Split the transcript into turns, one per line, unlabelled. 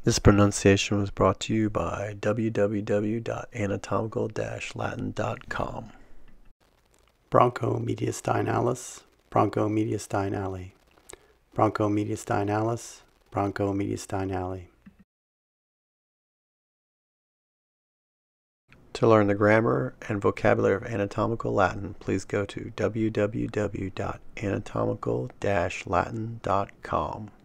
This pronunciation was brought to you by www.anatomical-latin.com.
Bronchomediastinalis, bronchomediastinale, bronchomediastinalis, bronchomediastinale.
To learn the grammar and vocabulary of anatomical Latin, please go to www.anatomical-latin.com.